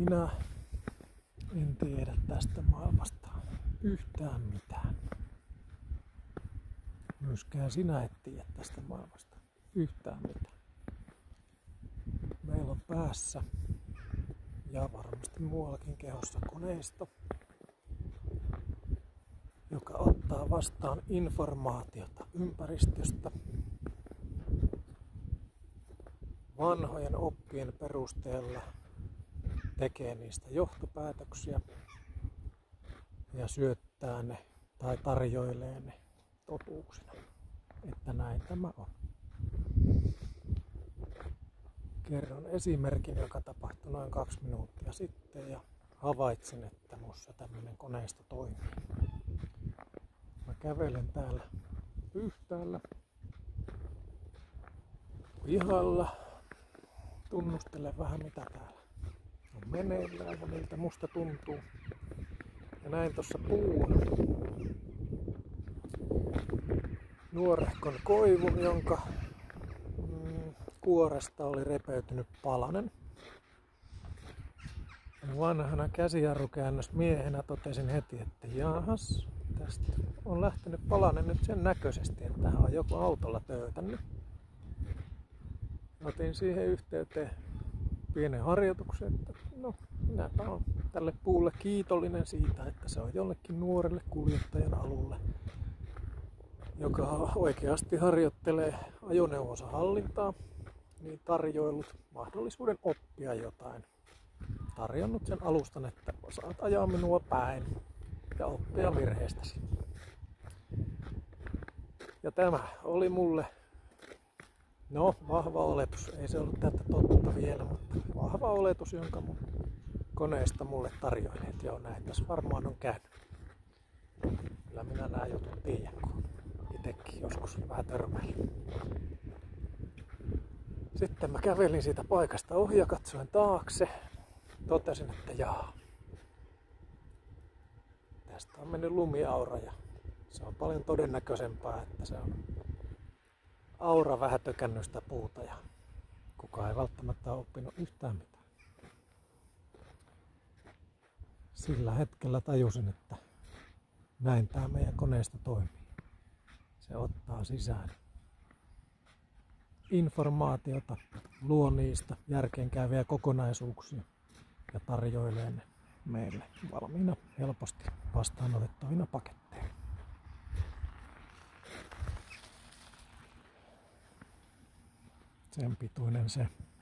Minä en tiedä tästä maailmasta yhtään mitään. Myöskään sinä et tiedä tästä maailmasta yhtään mitään. Meillä on päässä ja varmasti muuallakin kehossa koneisto, joka ottaa vastaan informaatiota ympäristöstä vanhojen oppien perusteella, tekee niistä johtopäätöksiä ja syöttää ne tai tarjoilee ne totuuksina, että näin tämä on. Kerron esimerkin, joka tapahtui noin 2 minuuttia sitten ja havaitsin, että minussa tämmöinen koneisto toimii. Mä kävelen täällä Pyhtäällä pihalla, tunnustelen vähän mitä täällä on meneillään ja miltä musta tuntuu. Ja näin tuossa puun nuorehkon koivun, jonka kuoresta oli repeytynyt palanen. Vanhana käsijarrukäännösmiehenä totesin heti, että jaahas, tästä on lähtenyt palanen nyt sen näköisesti, että tähän on joku autolla töytännyt. Otin siihen yhteyteen pienen harjoituksen, että no, minäpä olen tälle puulle kiitollinen siitä, että se on jollekin nuorelle kuljettajan alulle, joka oikeasti harjoittelee ajoneuvonsa hallintaa, niin tarjoillut mahdollisuuden oppia jotain. Tarjonnut sen alustan, että saat ajaa minua päin ja oppia virheestäsi. Ja tämä oli mulle vahva oletus. Ei se ollut tätä totta vielä, mutta vahva oletus, jonka mun koneesta mulle tarjoili. Että joo, näin tässä varmaan on käynyt. Kyllä minä nämä jutut tiedän, kun itsekin joskus vähän törmäilin. Sitten mä kävelin siitä paikasta ohi ja katsoin taakse. Totesin, että jaa. Tästä on mennyt lumiaura ja se on paljon todennäköisempää, että se on aura vähän tökännyt sitä puuta ja kukaan ei välttämättä ole oppinut yhtään mitään. Sillä hetkellä tajusin, että näin tämä meidän koneisto toimii. Se ottaa sisään informaatiota, luo niistä järkeenkäyviä kokonaisuuksia ja tarjoilee ne meille valmiina helposti vastaanotettavina paketteina. Sen pituinen se.